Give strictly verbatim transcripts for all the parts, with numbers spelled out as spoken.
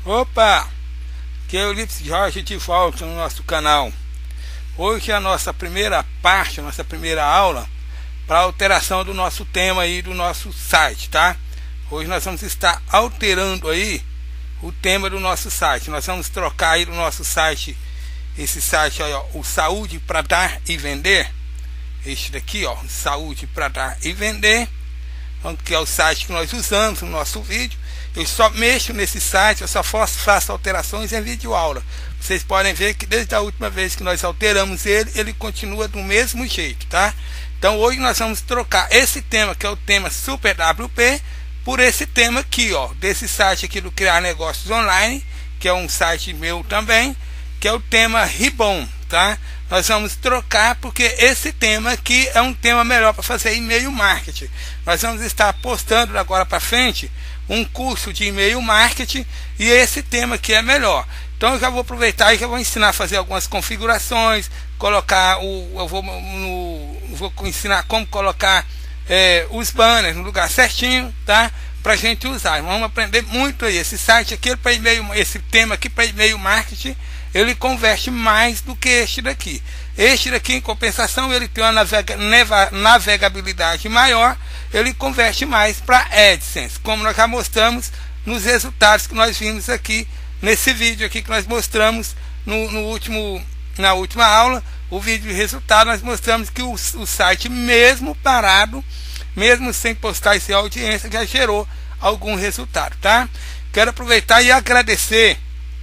Opa! Aqui é o Ulisses Jorge de volta no nosso canal. Hoje é a nossa primeira parte, a nossa primeira aula para alteração do nosso tema aí do nosso site, tá? Hoje nós vamos estar alterando aí o tema do nosso site. Nós vamos trocar aí do nosso site, esse site aí, ó, o Saúde para Dar e Vender. Este daqui, ó, Saúde para Dar e Vender, que é o site que nós usamos no nosso vídeo. Eu só mexo nesse site, eu só faço, faço alterações em vídeo aula. Vocês podem ver que desde a última vez que nós alteramos ele, ele continua do mesmo jeito, tá? Então hoje nós vamos trocar esse tema, que é o tema Super W P, por esse tema aqui, ó, desse site aqui do Criar Negócios Online, que é um site meu também, que é o tema Ribbon, tá? Nós vamos trocar porque esse tema aqui é um tema melhor para fazer e-mail marketing. Nós vamos estar postando agora para frente um curso de e-mail marketing e esse tema aqui é melhor. Então eu já vou aproveitar e já vou ensinar a fazer algumas configurações, colocar o, eu vou, no, vou ensinar como colocar é, os banners no lugar certinho, tá? Pra gente usar. Vamos aprender muito aí. Esse site aqui para e-mail, esse tema aqui para e-mail marketing, ele converte mais do que este daqui. Este daqui, em compensação, ele tem uma navega, neva, navegabilidade maior, ele converte mais para AdSense, como nós já mostramos nos resultados que nós vimos aqui nesse vídeo aqui que nós mostramos no, no último, na última aula. O vídeo de resultado, nós mostramos que o, o site, mesmo parado, mesmo sem postar essa audiência, já gerou algum resultado, tá? Quero aproveitar e agradecer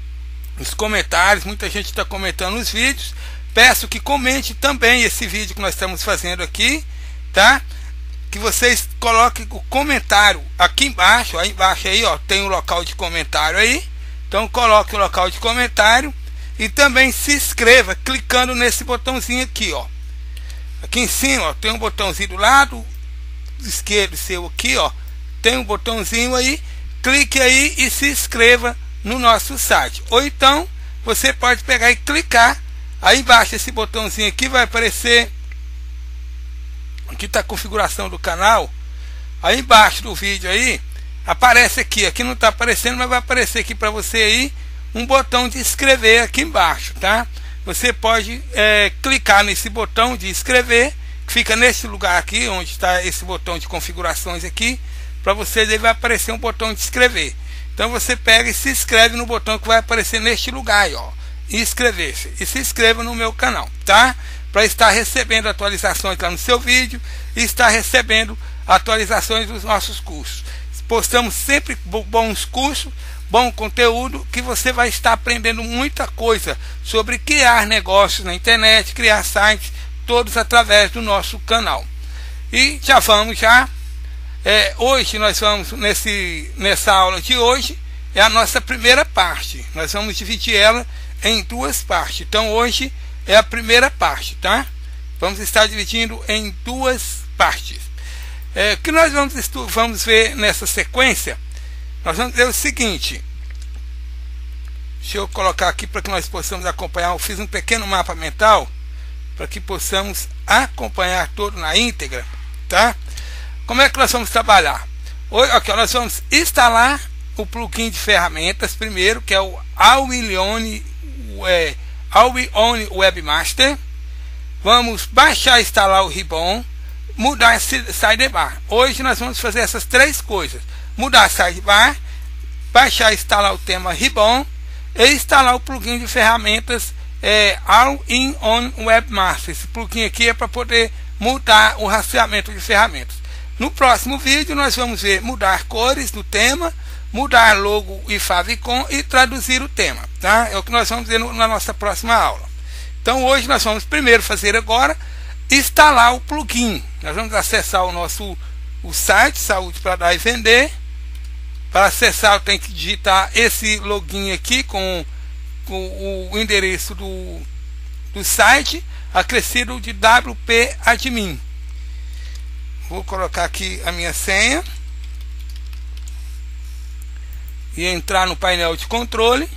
os comentários. Muita gente está comentando os vídeos. Peço que comente também esse vídeo que nós estamos fazendo aqui, tá? Que vocês coloquem o comentário aqui embaixo. Aí embaixo aí, ó, tem o local de comentário aí. Então coloque o local de comentário e também se inscreva clicando nesse botãozinho aqui, ó. Aqui em cima, ó, tem um botãozinho do lado esquerdo seu aqui, ó. Tem um botãozinho aí. Clique aí e se inscreva no nosso site. Ou então você pode pegar e clicar aí embaixo, esse botãozinho aqui vai aparecer. Aqui está a configuração do canal. Aí embaixo do vídeo aí aparece aqui, aqui não está aparecendo, mas vai aparecer aqui para você aí um botão de inscrever aqui embaixo, tá? Você pode é, clicar nesse botão de inscrever, que fica nesse lugar aqui onde está esse botão de configurações aqui. Para você ele vai aparecer um botão de inscrever. Então você pega e se inscreve no botão que vai aparecer neste lugar aí, ó, inscrever-se, e se inscreva no meu canal, tá? Para estar recebendo atualizações lá no seu vídeo e estar recebendo atualizações dos nossos cursos. Postamos sempre bons cursos, bom conteúdo, que você vai estar aprendendo muita coisa sobre criar negócios na internet, criar sites, todos através do nosso canal. E já vamos já É, hoje nós vamos, nesse, nessa aula de hoje, é a nossa primeira parte. Nós vamos dividir ela em duas partes. Então hoje é a primeira parte, tá? Vamos estar dividindo em duas partes. É, o que nós vamos, vamos ver nessa sequência? Nós vamos ver o seguinte. Deixa eu colocar aqui para que nós possamos acompanhar. Eu fiz um pequeno mapa mental para que possamos acompanhar todo na íntegra, tá? Como é que nós vamos trabalhar? Hoje, aqui, nós vamos instalar o plugin de ferramentas primeiro, que é o Alwione é, Alwione Webmaster. Vamos baixar e instalar o Ribbon, mudar esse sidebar. Hoje nós vamos fazer essas três coisas: mudar a sidebar, baixar e instalar o tema Ribbon e instalar o plugin de ferramentas é, Alwione Webmaster. Esse plugin aqui é para poder mudar o rastreamento de ferramentas. No próximo vídeo nós vamos ver mudar cores do tema, mudar logo e favicon e traduzir o tema, tá? É o que nós vamos ver no, na nossa próxima aula. Então hoje nós vamos primeiro fazer agora instalar o plugin. Nós vamos acessar o nosso o site Saúde para Dar e Vender. Para acessar eu tenho que digitar esse login aqui com, com o endereço do, do site acrescido de W P Admin. Vou colocar aqui a minha senha e entrar no painel de controle.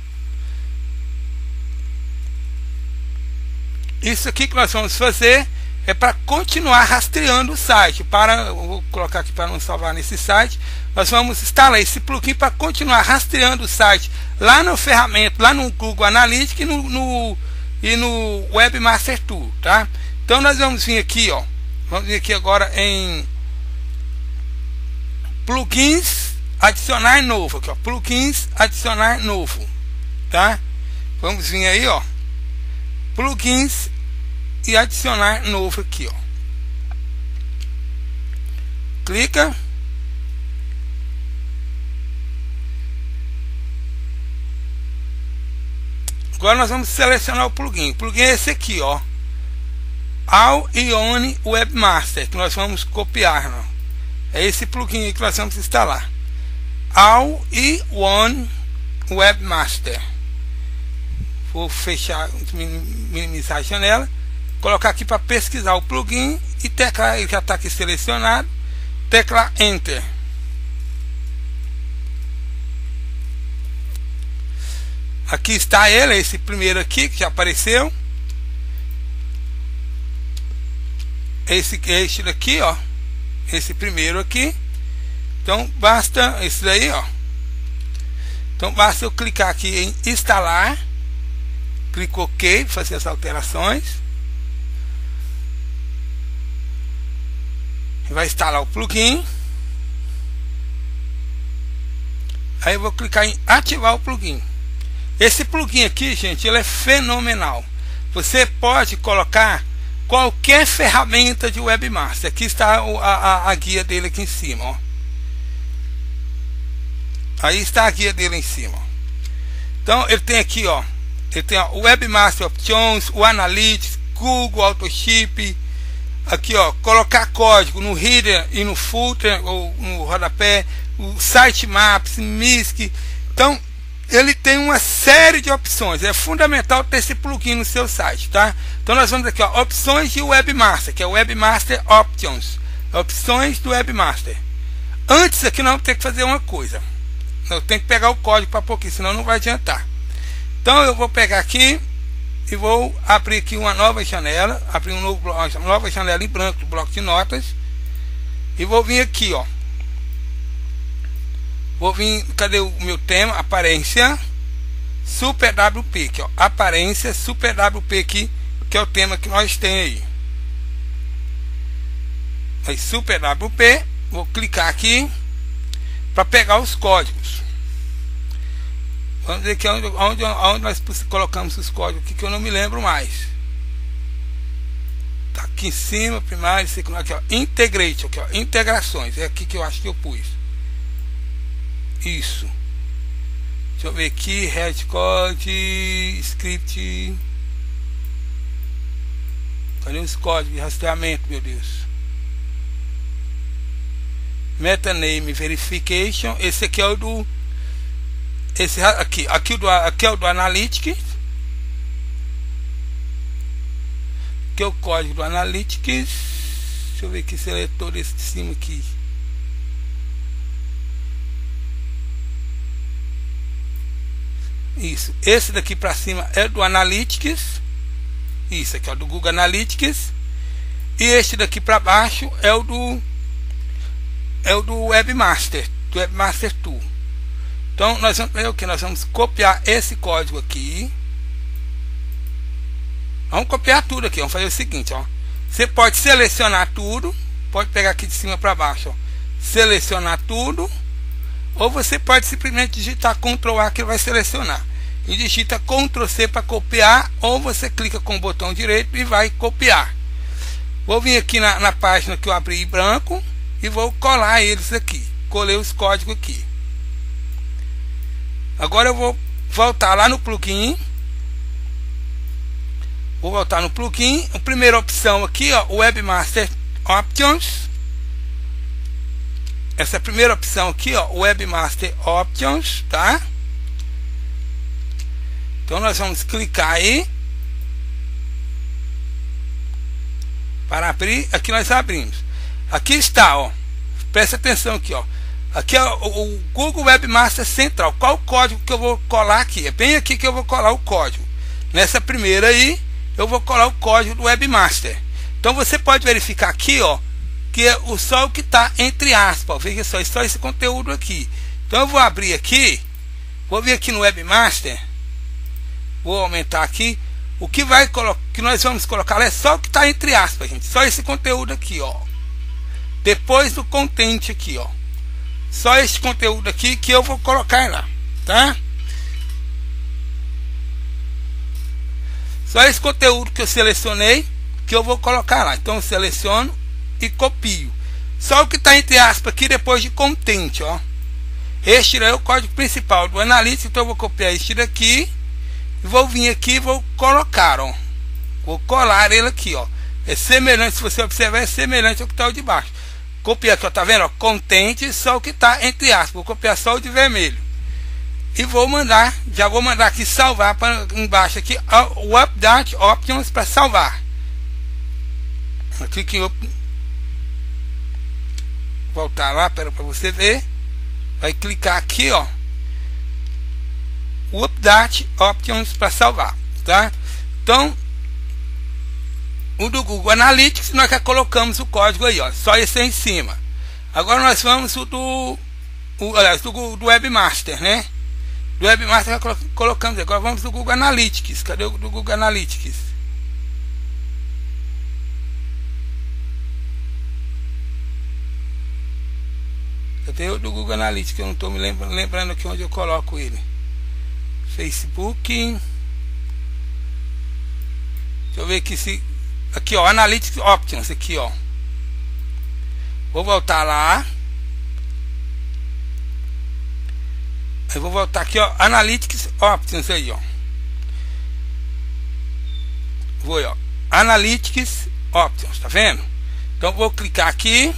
Isso aqui que nós vamos fazer é para continuar rastreando o site. Para, eu vou colocar aqui para não salvar nesse site. Nós vamos instalar esse plugin para continuar rastreando o site lá no ferramenta, lá no Google Analytics e no, no, e no Webmaster Tool, tá? Então nós vamos vir aqui, ó, vamos vir aqui agora em plugins, adicionar novo, aqui, ó, plugins, adicionar novo, tá? Vamos vir aí, ó, plugins e adicionar novo aqui, ó. Clica. Agora nós vamos selecionar o plugin. O plugin é esse aqui, ó. All in One Webmaster, que nós vamos copiar, não? É esse plugin aí que nós vamos instalar. All in One Webmaster. Vou fechar, minimizar a janela, colocar aqui para pesquisar o plugin e teclar, ele já está aqui selecionado, teclar Enter. Aqui está ele, esse primeiro aqui que já apareceu. Esse, este daqui, ó, esse primeiro aqui. Então basta esse daí, ó. Então basta eu clicar aqui em instalar. Clico OK, fazer as alterações. Vai instalar o plugin. Aí eu vou clicar em ativar o plugin. Esse plugin aqui, gente, ele é fenomenal. Você pode colocar qualquer ferramenta de Webmaster. Aqui está a, a, a guia dele aqui em cima, ó. Aí está a guia dele em cima, ó. Então ele tem aqui, ó, ele tem o Webmaster Options, o Analytics, Google Autoship. Aqui, ó, colocar código no header e no footer ou no rodapé, o Sitemaps, M I S C. Então ele tem uma série de opções. É fundamental ter esse plugin no seu site, tá? Então nós vamos aqui, ó, opções de Webmaster, que é o Webmaster Options, opções do Webmaster. Antes aqui nós vamos ter que fazer uma coisa. Eu tenho que pegar o código para pôr aqui, senão não vai adiantar. Então eu vou pegar aqui e vou abrir aqui uma nova janela, abrir um novo, uma nova janela em branco do bloco de notas, e vou vir aqui, ó. Vou vir, cadê o meu tema? Aparência Super W P, aqui, ó. Aparência Super W P aqui, que é o tema que nós temos aí. Aí Super W P, vou clicar aqui para pegar os códigos. Vamos ver aqui onde, onde, onde nós colocamos os códigos aqui, que eu não me lembro mais. Tá aqui em cima, primário, secundário, aqui, ó, integrate, aqui, ó, integrações. É aqui que eu acho que eu pus. Isso. Deixa eu ver aqui, head code, script. Cadê os códigos de rastreamento, meu Deus? Metaname verification. Esse aqui é o do esse aqui, aqui, do, aqui é o do Analytics. Aqui é o código do Analytics. Deixa eu ver que seletor desse de cima aqui. Isso, esse daqui para cima é do Analytics. Isso aqui é o do Google Analytics. E este daqui para baixo é o do é o do Webmaster, do Webmaster Tool. Então nós vamos ver o que nós vamos copiar esse código aqui. Vamos copiar tudo aqui. Vamos fazer o seguinte, ó. Você pode selecionar tudo, pode pegar aqui de cima para baixo, ó. Selecionar tudo, ou você pode simplesmente digitar control A que ele vai selecionar. E digita control C para copiar, ou você clica com o botão direito e vai copiar. Vou vir aqui na, na página que eu abri em branco e vou colar eles aqui. Colei os códigos aqui. Agora eu vou voltar lá no plugin. Vou voltar no plugin. A primeira opção aqui, ó, Webmaster Options. Essa é a primeira opção aqui, ó, Webmaster Options, tá? Então nós vamos clicar aí para abrir. Aqui nós abrimos. Aqui está, ó. Presta atenção aqui, ó. Aqui é o, o Google Webmaster Central. Qual o código que eu vou colar aqui? É bem aqui que eu vou colar o código. Nessa primeira aí, eu vou colar o código do Webmaster. Então você pode verificar aqui, ó, que é o só o que está entre aspas, ó, veja só, só esse conteúdo aqui. Então eu vou abrir aqui, vou vir aqui no Webmaster, vou aumentar aqui. O que vai colocar, que nós vamos colocar é só o que está entre aspas, gente, só esse conteúdo aqui, ó. Depois do content aqui, ó, só esse conteúdo aqui que eu vou colocar lá, tá? Só esse conteúdo que eu selecionei que eu vou colocar lá. Então eu seleciono e copio. Só o que está entre aspas aqui depois de content, ó. Este é o código principal do Analytics. Então eu vou copiar este daqui e vou vir aqui e vou colocar, ó. Vou colar ele aqui, ó. É semelhante, se você observar, é semelhante ao que está de baixo. Copiar aqui, ó, tá vendo? Ó, content, só o que está entre aspas. Vou copiar só o de vermelho. E vou mandar, já vou mandar aqui salvar para embaixo aqui o Update Options para salvar. Clique em Up, voltar lá para você ver. Vai clicar aqui, ó, o Update Options para salvar, tá? Então, o do Google Analytics nós já colocamos o código aí, ó, só esse aí em cima. Agora nós vamos o do, o, aliás, do, do Webmaster, né? Do Webmaster já colocamos. Agora vamos do Google Analytics. Cadê o do Google Analytics? Cadê o do Google Analytics? Eu não estou me lembrando, lembrando aqui onde eu coloco ele. Facebook. Deixa eu ver aqui se. Aqui, ó, Analytics Options. Aqui, ó. Vou voltar lá. Eu vou voltar aqui, ó, Analytics Options aí, ó. Vou, ó, Analytics Options, tá vendo? Então vou clicar aqui.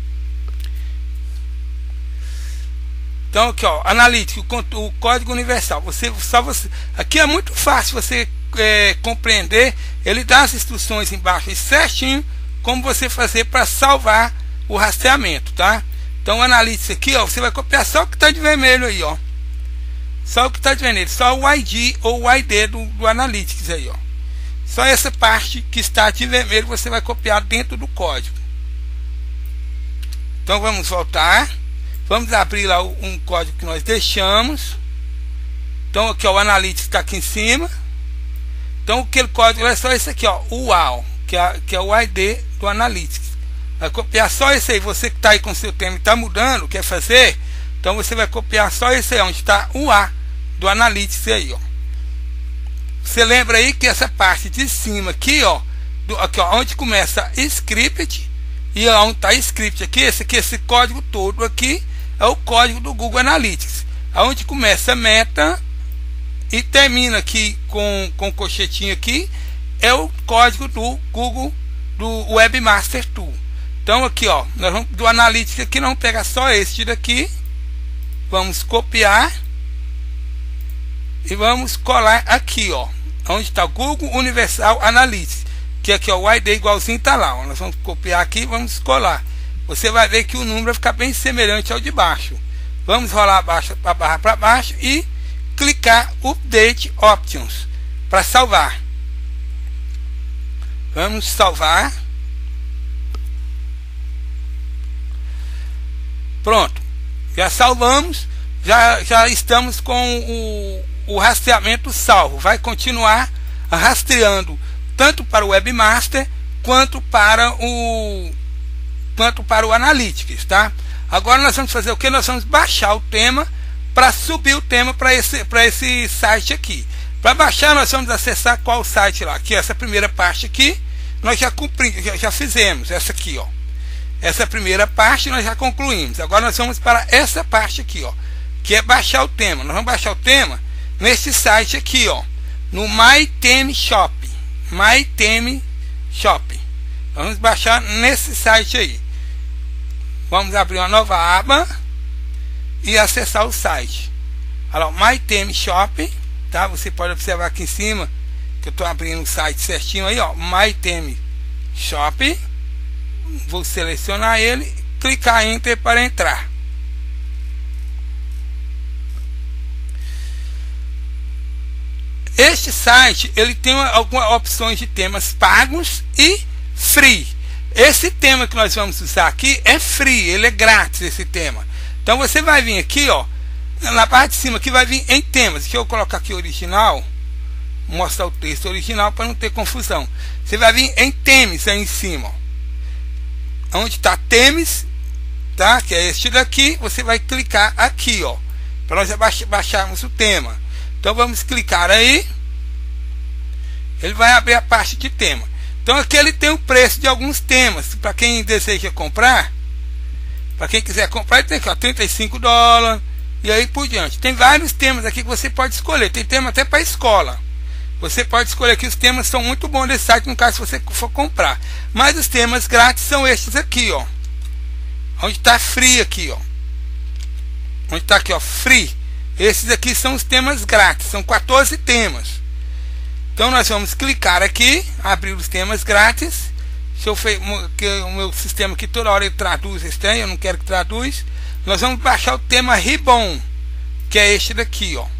Então aqui, ó, Analytics, o, o código universal. Você só você. Aqui é muito fácil você é, compreender. Ele dá as instruções embaixo certinho como você fazer para salvar o rastreamento, tá? Então o Analytics aqui, ó, você vai copiar só o que está de vermelho aí, ó. Só o que está de vermelho, só o I D ou o I D do, do Analytics aí, ó. Só essa parte que está de vermelho você vai copiar dentro do código. Então vamos voltar. Vamos abrir lá um código que nós deixamos. Então aqui, ó, o Analytics está aqui em cima. Então aquele código é só esse aqui, ó, o U A L, que é, que é o I D do Analytics. Vai copiar só esse aí. Você que está aí com seu tema e está mudando, quer fazer? Então você vai copiar só esse aí, onde está o A do Analytics aí, ó. Você lembra aí que essa parte de cima aqui, ó, do, aqui, ó, onde começa script e onde está script aqui, esse aqui, esse código todo aqui é o código do Google Analytics. Onde começa meta e termina aqui com com colchetinho aqui é o código do Google, do Webmaster Tool. Então aqui, ó, nós vamos do Analytics aqui, não pega só este daqui. Vamos copiar e vamos colar aqui, ó, onde está o Google Universal Analytics, que aqui, ó, o I D igualzinho está lá, ó. Nós vamos copiar aqui e vamos colar. Você vai ver que o número vai ficar bem semelhante ao de baixo. Vamos rolar a barra, a barra para baixo e clicar Update Options para salvar. Vamos salvar. Pronto. Já salvamos, já, já estamos com o, o rastreamento salvo. Vai continuar rastreando tanto para o Webmaster quanto para o quanto para o Analytics, tá? Agora nós vamos fazer o que? Nós vamos baixar o tema para subir o tema para esse para esse site aqui. Para baixar nós vamos acessar qual site lá? Aqui, essa primeira parte aqui nós já cumprimos, já, já fizemos essa aqui, ó. Essa primeira parte nós já concluímos. Agora nós vamos para essa parte aqui, ó, que é baixar o tema. Nós vamos baixar o tema nesse site aqui, ó, no My Theme Shop. My Theme Shop. Vamos baixar nesse site aí. Vamos abrir uma nova aba e acessar o site. Olha lá, My Theme Shop, tá? Você pode observar aqui em cima que eu estou abrindo o site certinho aí, ó, My Theme Shop. Vou selecionar ele, clicar em Enter para entrar. Este site ele tem algumas opções de temas pagos e free. Esse tema que nós vamos usar aqui é free, ele é grátis, esse tema. Então você vai vir aqui, ó, na parte de cima aqui vai vir em temas. Deixa eu colocar aqui original, mostrar o texto original para não ter confusão. Você vai vir em temas aí em cima, ó, onde está temas, tá? Que é este daqui. Você vai clicar aqui, ó, para nós baix baixarmos o tema. Então vamos clicar aí. Ele vai abrir a parte de tema. Então aqui ele tem o preço de alguns temas. Para quem deseja comprar, para quem quiser comprar, ele tem aqui, ó, trinta e cinco dólares e aí por diante. Tem vários temas aqui que você pode escolher. Tem tema até para escola. Você pode escolher aqui. Os temas são muito bons desse site, no caso se você for comprar. Mas os temas grátis são estes aqui, ó. Onde está free aqui, ó. Onde está aqui, ó, free. Esses aqui são os temas grátis. São quatorze temas. Então nós vamos clicar aqui, abrir os temas grátis. Se eu fe... que o meu sistema aqui toda hora ele traduz estranho, eu não quero que traduz. Nós vamos baixar o tema Ribbon, que é este daqui, ó.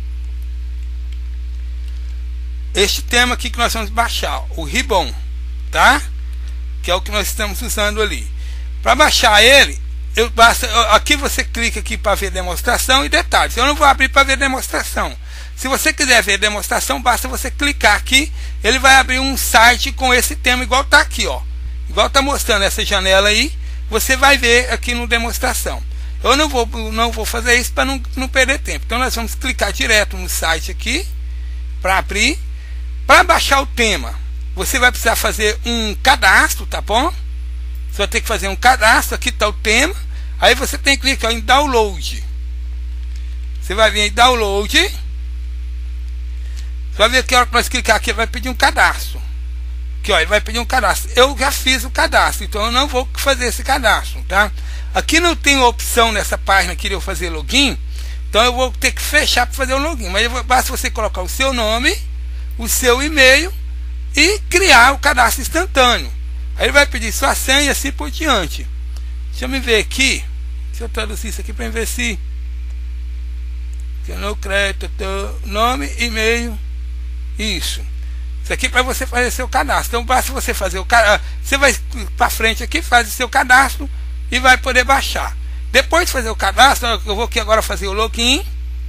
Este tema aqui que nós vamos baixar, o Ribbon, tá? Que é o que nós estamos usando ali. Para baixar ele, eu basta, aqui você clica aqui para ver demonstração e detalhes. Eu não vou abrir para ver demonstração. Se você quiser ver demonstração, basta você clicar aqui. Ele vai abrir um site com esse tema, igual tá aqui, ó. Igual tá mostrando essa janela aí. Você vai ver aqui no demonstração. Eu não vou, não vou fazer isso para não, não perder tempo. Então nós vamos clicar direto no site aqui para abrir. Para baixar o tema, você vai precisar fazer um cadastro, tá bom? Você vai ter que fazer um cadastro. Aqui está o tema. Aí você tem que clicar em download. Você vai vir em download. Você vai ver que a hora que nós clicar aqui, ele vai pedir um cadastro. Aqui, ó, ele vai pedir um cadastro. Eu já fiz o cadastro, então eu não vou fazer esse cadastro, tá? Aqui não tem opção nessa página aqui de eu fazer login. Então eu vou ter que fechar para fazer o login. Mas basta você colocar o seu nome, o seu e-mail e criar o cadastro instantâneo. Aí ele vai pedir sua senha e assim por diante. Deixa eu me ver aqui. Deixa eu traduzir isso aqui para ver se no crédito, nome, e-mail. Isso. Isso aqui para você fazer seu cadastro. Então basta você fazer o cadastro. Você vai para frente aqui, faz o seu cadastro e vai poder baixar. Depois de fazer o cadastro, eu vou aqui agora fazer o login.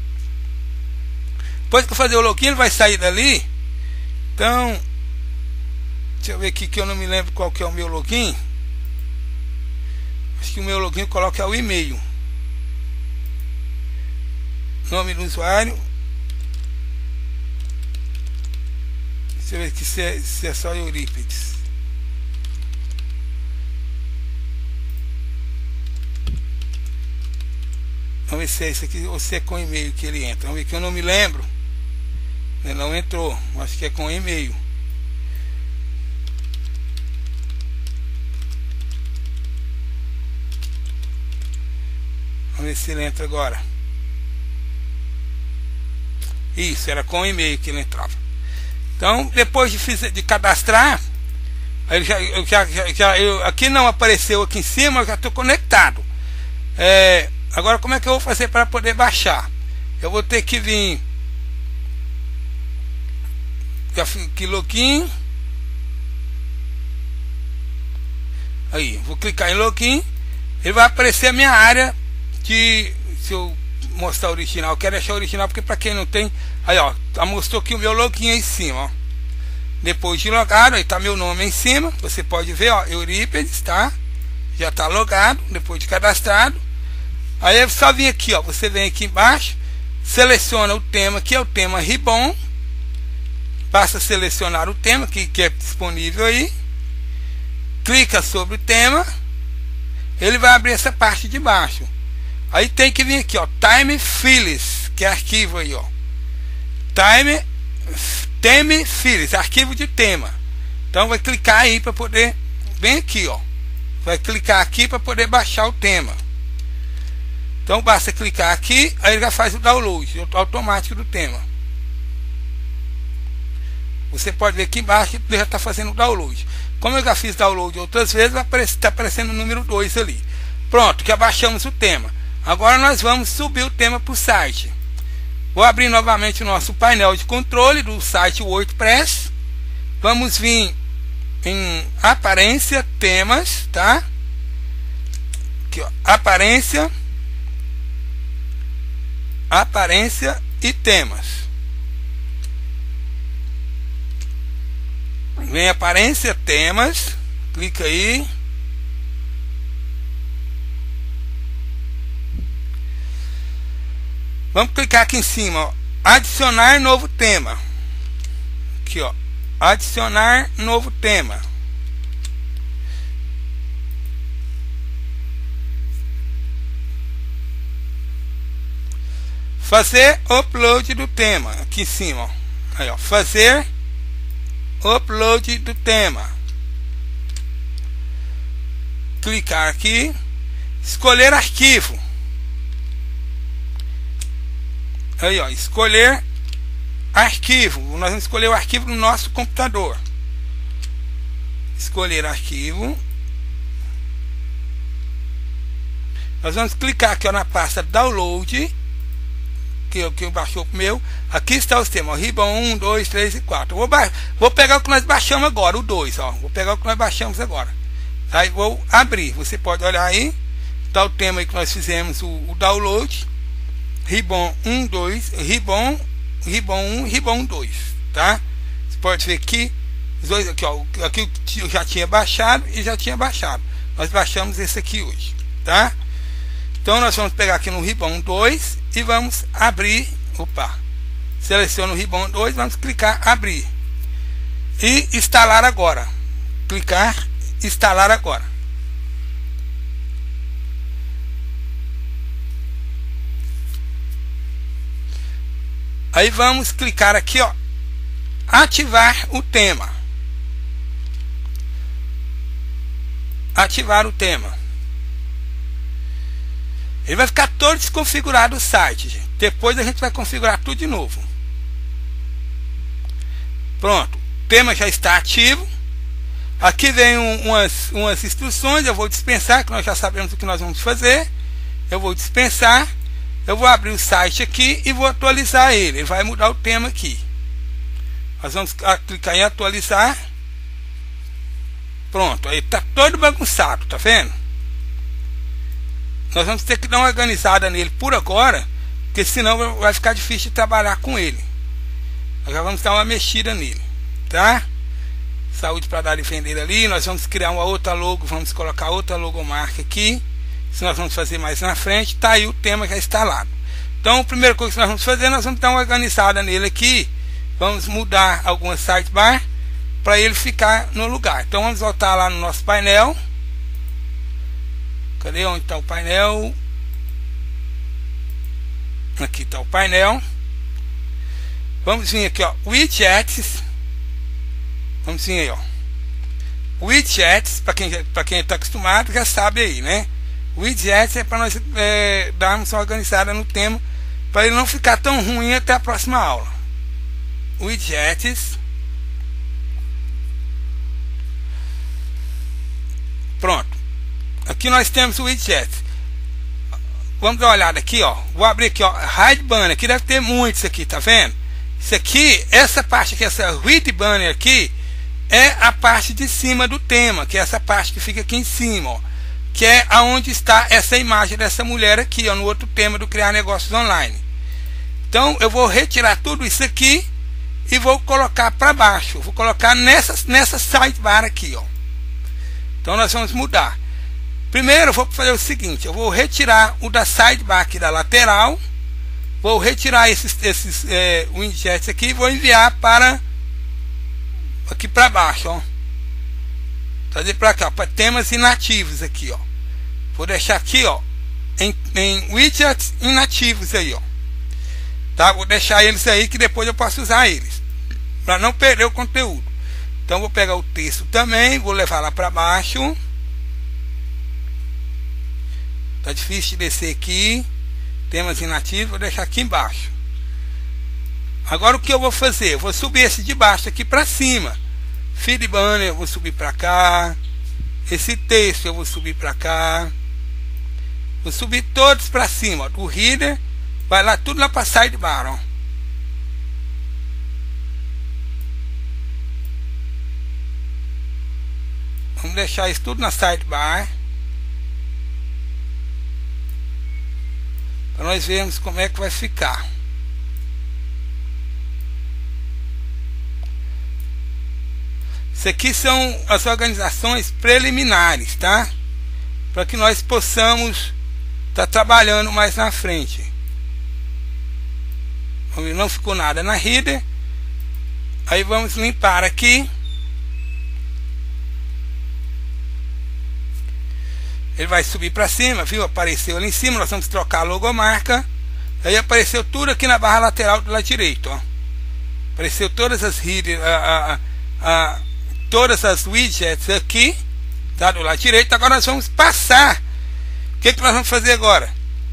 Depois que eu fazer o login, ele vai sair dali. Então, deixa eu ver aqui que eu não me lembro qual que é o meu login. Acho que o meu login eu coloco é o e-mail. Nome do usuário. Deixa eu ver aqui se é, se é só Eurípides. Vamos ver se é isso aqui ou se é com e-mail que ele entra. Vamos ver que eu não me lembro. Ele não entrou. Acho que é com e-mail. Vamos ver se ele entra agora. Isso, era com e-mail que ele entrava. Então, depois de, de cadastrar, eu já, eu já, já, já eu, aqui não apareceu aqui em cima, eu já estou conectado. É, agora, como é que eu vou fazer para poder baixar? Eu vou ter que vir aqui, login. Aí, vou clicar em login. Ele vai aparecer a minha área de... Se eu mostrar o original, eu quero deixar o original porque para quem não tem, aí ó, mostrou aqui o meu login aí em cima, ó. Depois de logado, aí tá meu nome em cima, você pode ver, ó, Eurípides, tá? Já tá logado, depois de cadastrado. Aí é só vir aqui, ó, você vem aqui embaixo, seleciona o tema, que é o tema Ribbon. Basta selecionar o tema que, que é disponível aí. Clica sobre o tema. Ele vai abrir essa parte de baixo. Aí tem que vir aqui, ó, Time Files, que é arquivo aí, ó. Time, Theme Files, arquivo de tema. Então vai clicar aí para poder, bem aqui, ó. Vai clicar aqui para poder baixar o tema. Então basta clicar aqui, aí ele já faz o download automático do tema. Você pode ver aqui embaixo que ele já está fazendo o download. Como eu já fiz download outras vezes, vai aparecer, tá aparecendo o número dois ali. Pronto, já baixamos o tema. Agora nós vamos subir o tema para o site. Vou abrir novamente o nosso painel de controle do site WordPress. Vamos vir em aparência, temas, tá? Aqui, ó, aparência, aparência e temas. Vem aparência, temas, clica aí. Vamos clicar aqui em cima, ó, adicionar novo tema. Aqui, ó, adicionar novo tema. Fazer upload do tema, aqui em cima, ó. Aí, ó, fazer upload do tema. Clicar aqui, escolher arquivo. Aí, ó, escolher arquivo. Nós vamos escolher o arquivo no nosso computador. Escolher arquivo. Nós vamos clicar aqui, ó, na pasta download, que eu, que eu baixou o meu. Aqui está o sistema, Ribbon um, dois, três e quatro. Eu vou, vou pegar o que nós baixamos agora, o dois, ó. Vou pegar o que nós baixamos agora. Aí vou abrir. Você pode olhar aí. Está o tema aí que nós fizemos, o, o download. Ribbon um, dois, Ribbon, Ribbon um, Ribbon dois, tá? Você pode ver aqui, os dois aqui, ó, aqui eu já tinha baixado e já tinha baixado. Nós baixamos esse aqui hoje, tá? Então nós vamos pegar aqui no Ribbon dois e vamos abrir, opa, seleciona o Ribbon dois, vamos clicar abrir e instalar agora. Clicar instalar agora. Aí vamos clicar aqui, ó, ativar o tema. Ativar o tema. Ele vai ficar todo desconfigurado o site, gente. Depois a gente vai configurar tudo de novo. Pronto, o tema já está ativo. Aqui vem um, umas, umas instruções. Eu vou dispensar, que nós já sabemos o que nós vamos fazer. Eu vou dispensar. Eu vou abrir o site aqui e vou atualizar ele. Ele vai mudar o tema aqui. Nós vamos clicar em atualizar. Pronto, aí está todo bagunçado, tá vendo? Nós vamos ter que dar uma organizada nele por agora, porque senão vai ficar difícil de trabalhar com ele. Nós já vamos dar uma mexida nele, tá? Saúde para dar e vender ali. Nós vamos criar uma outra logo, vamos colocar outra logomarca aqui. Se nós vamos fazer mais na frente, tá aí o tema já instalado. Então, a primeira coisa que nós vamos fazer, nós vamos dar uma organizada nele aqui. Vamos mudar algumas sidebar para ele ficar no lugar. Então, vamos voltar lá no nosso painel. Cadê onde está o painel? Aqui está o painel. Vamos vir aqui, ó, widgets. Vamos vir aí, ó, widgets. Para quem para quem está acostumado já sabe aí, né? Widgets é para nós é, darmos uma organizada no tema, para ele não ficar tão ruim até a próxima aula. Widgets. Pronto. Aqui nós temos o widget. Vamos dar uma olhada aqui, ó. Vou abrir aqui, ó, hide banner. Aqui deve ter muitos aqui, tá vendo? Isso aqui, essa parte aqui, essa hide banner aqui, é a parte de cima do tema, que é essa parte que fica aqui em cima, ó, que é aonde está essa imagem dessa mulher aqui, ó, no outro tema do criar negócios online. Então eu vou retirar tudo isso aqui e vou colocar para baixo. Vou colocar nessa nessa sidebar aqui, ó. Então nós vamos mudar. Primeiro eu vou fazer o seguinte, eu vou retirar o da sidebar aqui da lateral, vou retirar esses esses é, widgets aqui e vou enviar para aqui para baixo, ó. Trazer para cá, para temas inativos aqui, ó. Vou deixar aqui, ó, em, em widgets inativos aí, ó. Tá? Vou deixar eles aí que depois eu posso usar eles, para não perder o conteúdo. Então vou pegar o texto também, vou levar lá para baixo. Tá difícil de descer aqui. Temas inativos, vou deixar aqui embaixo. Agora o que eu vou fazer? Eu vou subir esse de baixo aqui para cima. Feed banner eu vou subir para cá. Esse texto eu vou subir para cá. Vou subir todos para cima, ó. Do header vai lá tudo lá para sidebar, ó. Vamos deixar isso tudo na sidebar, para nós vermos como é que vai ficar. Isso aqui são as organizações preliminares, tá? Para que nós possamos estar tá trabalhando mais na frente. Não ficou nada na header. Aí vamos limpar aqui. Ele vai subir para cima, viu? Apareceu ali em cima. Nós vamos trocar a logomarca. Aí apareceu tudo aqui na barra lateral do lado direito, ó. Apareceu todas as headers, a, a, a, todas as widgets aqui, tá? Do lado direito. Agora nós vamos passar. O que, que nós vamos fazer agora?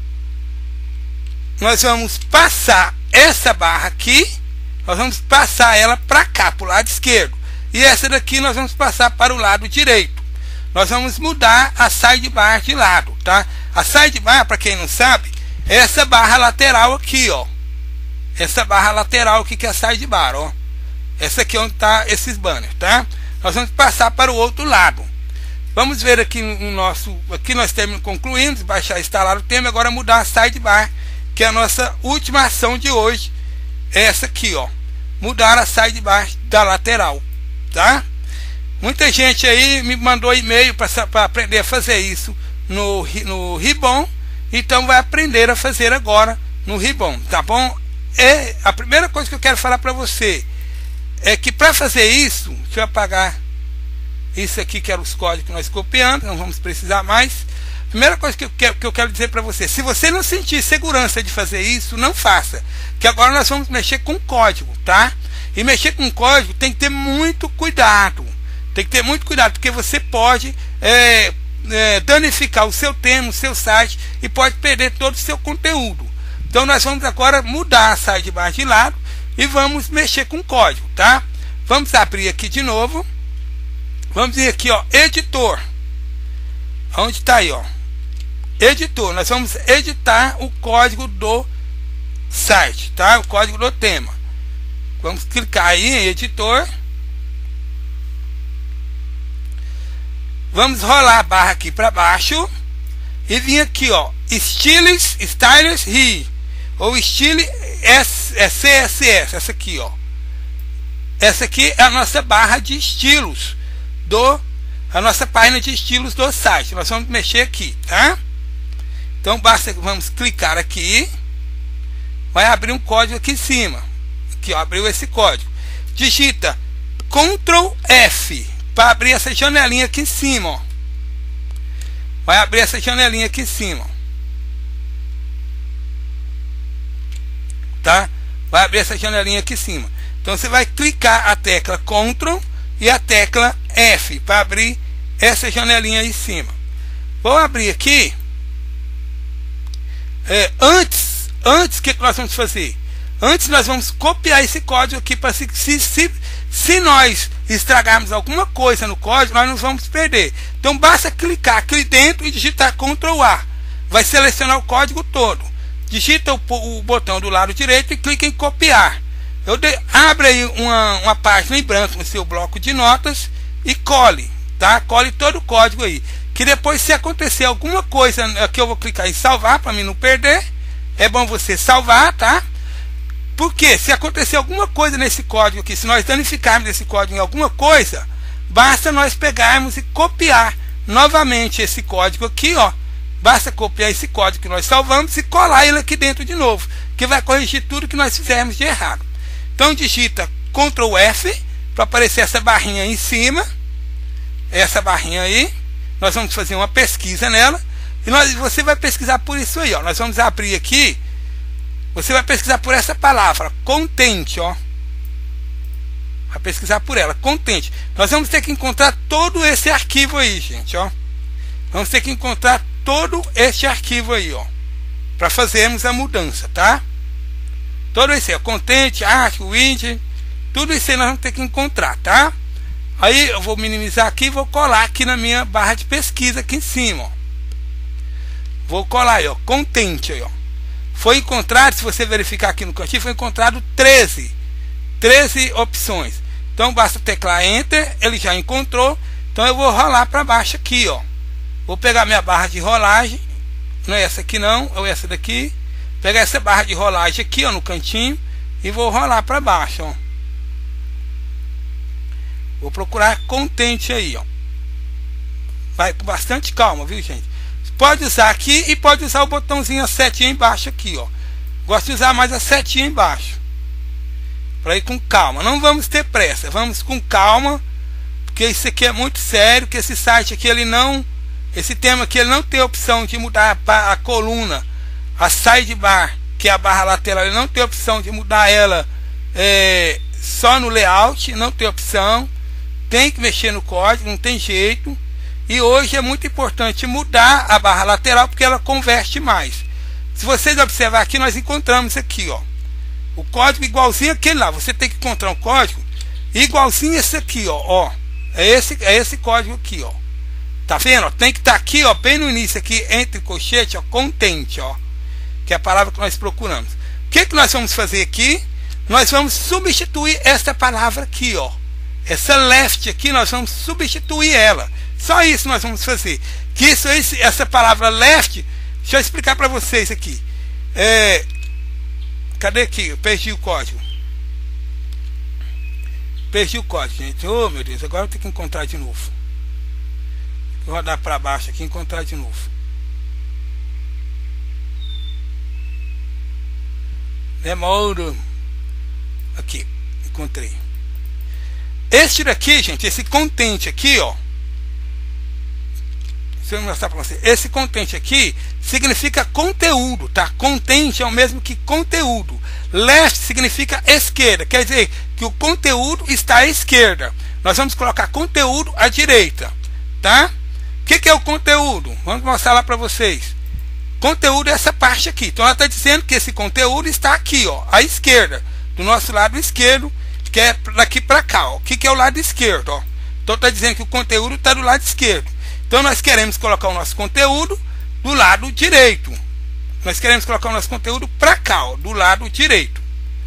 Nós vamos passar essa barra aqui. Nós vamos passar ela para cá, para o lado esquerdo. E essa daqui nós vamos passar para o lado direito. Nós vamos mudar a sidebar de lado, tá? A sidebar, para quem não sabe, é essa barra lateral aqui, ó. Essa barra lateral aqui que é a sidebar, ó. Essa aqui é onde tá esses banners, tá? Nós vamos passar para o outro lado. Vamos ver aqui no nosso... Aqui nós temos concluindo, baixar e instalar o tema. Agora mudar a sidebar, que é a nossa última ação de hoje. Essa aqui, ó. Mudar a sidebar da lateral, tá? Muita gente aí me mandou e-mail para aprender a fazer isso no, no Ribbon. Então vai aprender a fazer agora no Ribbon, tá bom? É, a primeira coisa que eu quero falar para você é que para fazer isso, deixa eu apagar isso aqui que eram os códigos que nós copiamos, não vamos precisar mais. Primeira coisa que eu quero, que eu quero dizer para você, se você não sentir segurança de fazer isso, não faça, que agora nós vamos mexer com código, tá? E mexer com código tem que ter muito cuidado, tem que ter muito cuidado, porque você pode é, é, danificar o seu tema, o seu site, e pode perder todo o seu conteúdo. Então nós vamos agora mudar a sidebar de lado e vamos mexer com código, tá? Vamos abrir aqui de novo, vamos vir aqui, ó, editor, onde está aí, ó, editor, nós vamos editar o código do site, tá? O código do tema. Vamos clicar aí em editor. Vamos rolar a barra aqui para baixo e vir aqui, ó, styles, stylers here, ou style S, é C S S, essa aqui, ó. Essa aqui é a nossa barra de estilos do a nossa página de estilos do site. Nós vamos mexer aqui, tá? Então basta, vamos clicar aqui, vai abrir um código aqui em cima. Aqui, ó, abriu esse código. Digita control F para abrir essa janelinha aqui em cima, ó. Vai abrir essa janelinha aqui em cima, ó. Tá? Vai abrir essa janelinha aqui em cima. Então você vai clicar a tecla control e a tecla F para abrir essa janelinha aí em cima. Vou abrir aqui. É, antes, antes o que, que nós vamos fazer? Antes nós vamos copiar esse código aqui para se, se, se, se nós estragarmos alguma coisa no código, nós não vamos perder. Então basta clicar aqui dentro e digitar control A. Vai selecionar o código todo. Digita o, o botão do lado direito e clica em copiar. Eu de, abre aí uma, uma página em branco no seu bloco de notas e cole, tá? Cole todo o código aí. Que depois, se acontecer alguma coisa, aqui eu vou clicar em salvar para mim não perder. É bom você salvar, tá? Porque se acontecer alguma coisa nesse código aqui, se nós danificarmos esse código em alguma coisa, basta nós pegarmos e copiar novamente esse código aqui, ó. Basta copiar esse código que nós salvamos e colar ele aqui dentro de novo, que vai corrigir tudo que nós fizermos de errado. Então digita control F para aparecer essa barrinha aí em cima, essa barrinha aí. Nós vamos fazer uma pesquisa nela e nós, você vai pesquisar por isso aí, ó. Nós vamos abrir aqui. Você vai pesquisar por essa palavra, content, ó. Vai pesquisar por ela, content. Nós vamos ter que encontrar todo esse arquivo aí, gente, ó. Vamos ter que encontrar todo este arquivo aí, ó, para fazermos a mudança, tá? Todo esse, ó, content, art, widget, tudo isso aí nós vamos ter que encontrar, tá? Aí eu vou minimizar aqui e vou colar aqui na minha barra de pesquisa aqui em cima, ó. Vou colar aí, ó, content aí, ó. Foi encontrado, se você verificar aqui no cantinho, foi encontrado treze opções. Então basta teclar Enter, ele já encontrou. Então Então eu vou rolar para baixo aqui, ó. Vou pegar minha barra de rolagem, não é essa aqui não, ou essa daqui. Pegar essa barra de rolagem aqui, ó, no cantinho, e vou rolar para baixo, ó. Vou procurar contente aí, ó. Vai com bastante calma, viu, gente? Pode usar aqui e pode usar o botãozinho, a setinha embaixo aqui, ó. Gosto de usar mais a setinha embaixo, para ir com calma. Não vamos ter pressa, vamos com calma, porque isso aqui é muito sério, que esse site aqui, ele não, esse tema aqui, ele não tem opção de mudar a, a coluna, a sidebar, que é a barra lateral, ele não tem opção de mudar ela é, só no layout, não tem opção, tem que mexer no código, não tem jeito. E hoje é muito importante mudar a barra lateral, porque ela converte mais. Se vocês observar aqui, nós encontramos aqui, ó, o código igualzinho aquele lá. Você tem que encontrar um código igualzinho esse aqui, ó, ó. É esse, é esse código aqui, ó. Tá vendo? Ó, tem que estar tá aqui, ó, bem no início aqui, entre colchete, ó, contente, ó, que é a palavra que nós procuramos. O que que nós vamos fazer aqui? Nós vamos substituir essa palavra aqui, ó. Essa left aqui, nós vamos substituir ela. Só isso nós vamos fazer. Que isso, essa palavra left, deixa eu explicar para vocês aqui. É, cadê aqui? Eu perdi o código. Perdi o código, gente. Oh, meu Deus, agora eu tenho que encontrar de novo. Vou rodar para baixo aqui e encontrar de novo. Demoro. Aqui, encontrei. Este daqui, gente, esse contente aqui, ó. Deixa eu mostrar para você. Esse contente aqui significa conteúdo, tá? Contente é o mesmo que conteúdo. Left significa esquerda, quer dizer que o conteúdo está à esquerda. Nós vamos colocar conteúdo à direita, tá? O que que é o conteúdo? Vamos mostrar lá para vocês. Conteúdo é essa parte aqui. Então ela está dizendo que esse conteúdo está aqui, ó, à esquerda, do nosso lado esquerdo, que é daqui para cá, ó. O que que é o lado esquerdo, ó? Então está dizendo que o conteúdo está do lado esquerdo. Então nós queremos colocar o nosso conteúdo do lado direito. Nós queremos colocar o nosso conteúdo para cá, ó, do lado direito.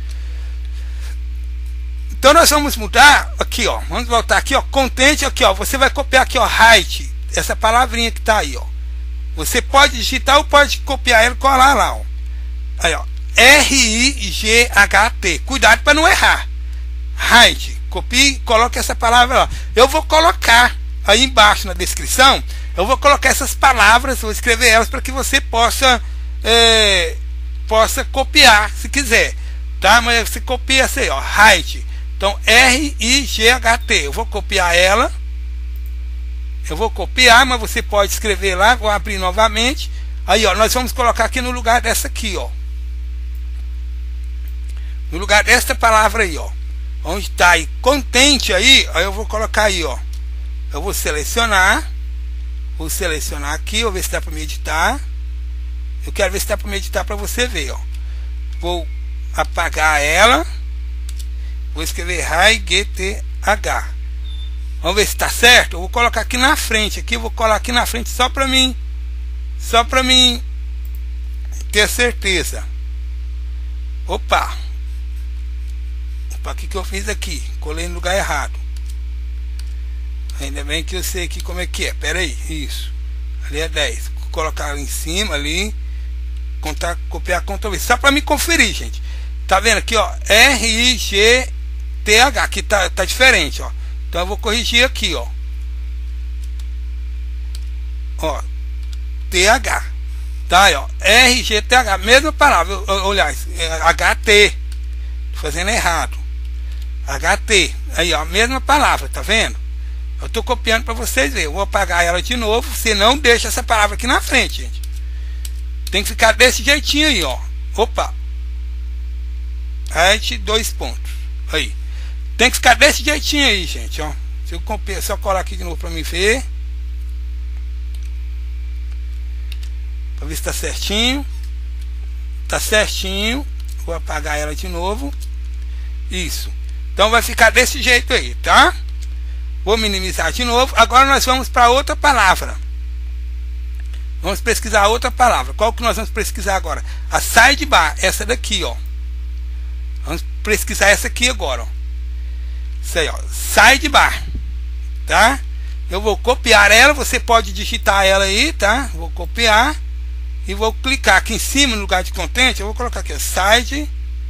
Então nós vamos mudar aqui, ó. Vamos voltar aqui, ó. Contente aqui, ó. Você vai copiar aqui, ó, height, essa palavrinha que está aí, ó. Você pode digitar ou pode copiar ela e colar lá, ó. Aí, ó. R I G H T. Cuidado para não errar. Height. Copie e coloque essa palavra lá. Eu vou colocar aí embaixo na descrição, eu vou colocar essas palavras, vou escrever elas para que você possa é, possa copiar se quiser, tá? Mas você copia assim, ó, height. Então R I G H T, eu vou copiar ela, eu vou copiar, mas você pode escrever lá, vou abrir novamente. Aí, ó, nós vamos colocar aqui no lugar dessa aqui, ó, no lugar desta palavra aí, ó, onde está aí contente aí, aí eu vou colocar aí, ó. Eu vou selecionar, vou selecionar aqui, vou ver se dá para me editar. Eu quero ver se dá para me editar para você ver, ó. Vou apagar ela, vou escrever H G T H. Vamos ver se está certo. Eu vou colocar aqui na frente, aqui eu vou colar aqui na frente só para mim, só para mim ter certeza. Opa, opa, o que que eu fiz aqui? Colei no lugar errado. Ainda bem que eu sei aqui como é que é. Pera aí, isso. Ali é dez. Vou colocar em cima ali. Contar, copiar, Ctrl+. Só para me conferir, gente. Tá vendo aqui, ó? R I G T H. Aqui tá, tá diferente, ó. Então eu vou corrigir aqui, ó. Ó. T H. Tá aí, ó. R G T H. Mesma palavra. Olha, H T. Tô fazendo errado. H T. Aí, ó. Mesma palavra, tá vendo? Eu estou copiando para vocês verem. Eu vou apagar ela de novo. Você não deixa essa palavra aqui na frente, gente. Tem que ficar desse jeitinho aí, ó. Opa. Height, dois pontos. Aí. Tem que ficar desse jeitinho aí, gente, ó. Se eu copiar, só colar aqui de novo para me ver. Para ver se está certinho. Tá certinho. Vou apagar ela de novo. Isso. Então vai ficar desse jeito aí, tá? Vou minimizar de novo. Agora nós vamos para outra palavra. Vamos pesquisar outra palavra. Qual que nós vamos pesquisar agora? A sidebar, essa daqui, ó. Vamos pesquisar essa aqui agora, ó. Isso aí, ó. Sidebar, tá? eu vou copiar ela, você pode digitar ela aí, tá? Vou copiar e vou clicar aqui em cima no lugar de content, eu vou colocar aqui, sidebar,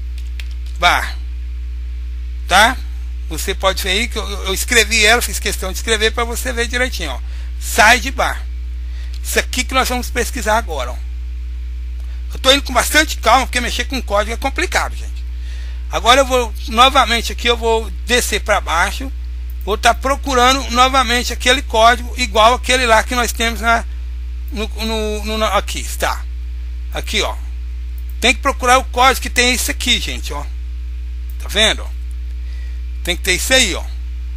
tá? Você pode ver aí que eu, eu escrevi ela, fiz questão de escrever para você ver direitinho, ó. Sidebar. Isso aqui que nós vamos pesquisar agora, ó. Eu estou indo com bastante calma, porque mexer com código é complicado, gente. Agora eu vou, novamente aqui, eu vou descer para baixo. Vou estar tá procurando novamente aquele código, igual aquele lá que nós temos na, no, no, no, aqui, está. Aqui, ó. Tem que procurar o código que tem isso aqui, gente, ó. Tá vendo? Tem que ter isso aí, ó.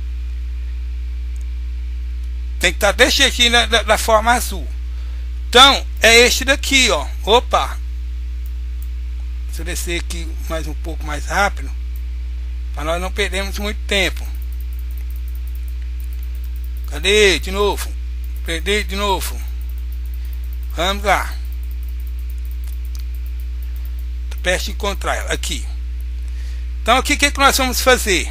Tem que estar tá desse jeitinho da, da, da forma azul. Então, é este daqui, ó. Opa! Deixa eu descer aqui mais um pouco mais rápido, para nós não perdermos muito tempo. Cadê? De novo. Perdi de novo. Vamos lá. Perto de encontrar ela. Aqui. Então, aqui o que, que nós vamos fazer?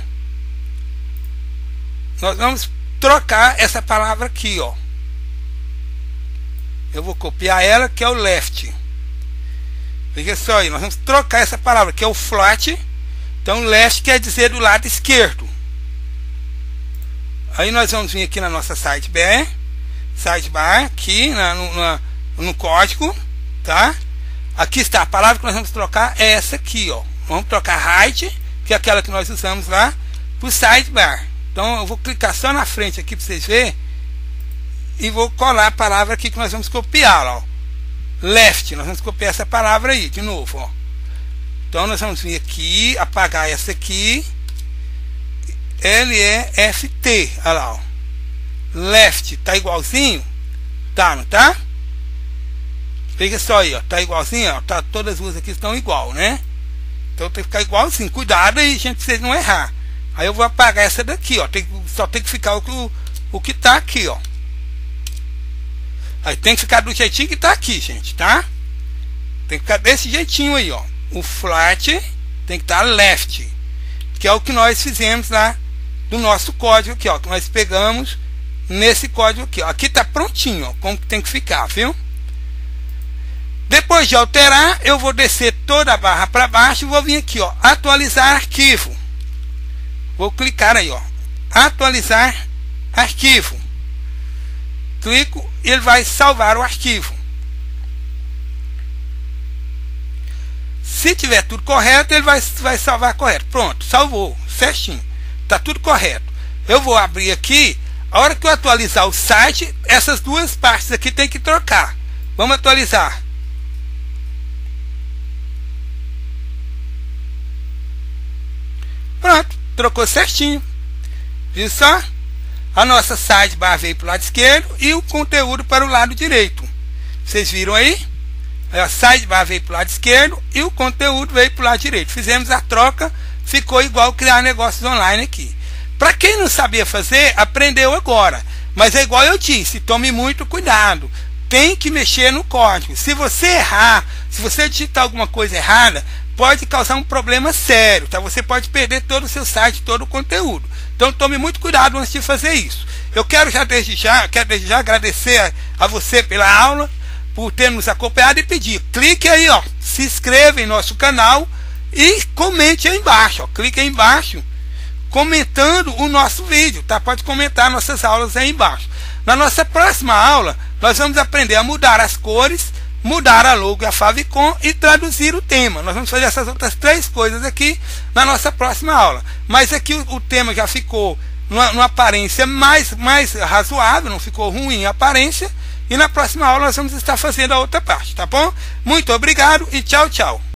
Nós vamos trocar essa palavra aqui, ó. Eu vou copiar ela, que é o left. Veja só aí, nós vamos trocar essa palavra, que é o flat. Então, left quer dizer do lado esquerdo. Aí nós vamos vir aqui na nossa sidebar, sidebar, aqui na, no, na, no código, tá? Aqui está, a palavra que nós vamos trocar é essa aqui, ó. Vamos trocar right, que é aquela que nós usamos lá, para o sidebar. Então, eu vou clicar só na frente aqui para vocês verem. E vou colar a palavra aqui que nós vamos copiar, ó. Left, nós vamos copiar essa palavra aí, de novo, ó. Então nós vamos vir aqui, apagar essa aqui, L E F T, olha lá, ó. Left, tá igualzinho? Tá, não tá? Veja só aí, ó, tá igualzinho, ó, tá, todas as duas aqui estão igual, né? Então tem que ficar igualzinho, cuidado aí, gente, pra vocês não errar. Aí eu vou apagar essa daqui, ó, tem, só tem que ficar o, o, o que tá aqui, ó. Aí tem que ficar do jeitinho que tá aqui, gente, tá? Tem que ficar desse jeitinho aí, ó. O flat tem que estar tá left, que é o que nós fizemos lá do nosso código aqui, ó. Que nós pegamos nesse código aqui, ó. Aqui tá prontinho, ó, como que tem que ficar, viu? Depois de alterar, eu vou descer toda a barra para baixo e vou vir aqui, ó, atualizar arquivo. Vou clicar aí, ó, atualizar arquivo. Clico e ele vai salvar o arquivo. Se tiver tudo correto, ele vai, vai salvar correto. Pronto, salvou, certinho. Tá tudo correto. Eu vou abrir aqui. A hora que eu atualizar o site, essas duas partes aqui tem que trocar. Vamos atualizar. Pronto, trocou certinho. Viu só? A nossa sidebar veio para o lado esquerdo e o conteúdo para o lado direito. Vocês viram aí? A sidebar veio para o lado esquerdo e o conteúdo veio para o lado direito. Fizemos a troca, ficou igual criar negócios online aqui. Para quem não sabia fazer, aprendeu agora. Mas é igual eu disse, tome muito cuidado. Tem que mexer no código. Se você errar, se você digitar alguma coisa errada, pode causar um problema sério, tá? Você pode perder todo o seu site, todo o conteúdo. Então tome muito cuidado antes de fazer isso. Eu quero já desde já, quero desde já agradecer a, a você pela aula, por ter nos acompanhado e pedir, clique aí, ó, se inscreva em nosso canal e comente aí embaixo, ó, clique aí embaixo, comentando o nosso vídeo, tá? Pode comentar nossas aulas aí embaixo. Na nossa próxima aula, nós vamos aprender a mudar as cores, mudar a logo e a favicon e traduzir o tema. Nós vamos fazer essas outras três coisas aqui na nossa próxima aula. Mas aqui o, o tema já ficou numa, numa aparência mais, mais razoável, não ficou ruim a aparência. E na próxima aula nós vamos estar fazendo a outra parte, tá bom? Muito obrigado e tchau, tchau.